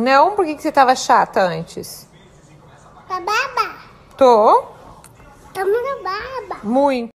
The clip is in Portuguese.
Não? Por que você tava chata antes? Tá baba? Tô. Tá muito baba. Muito.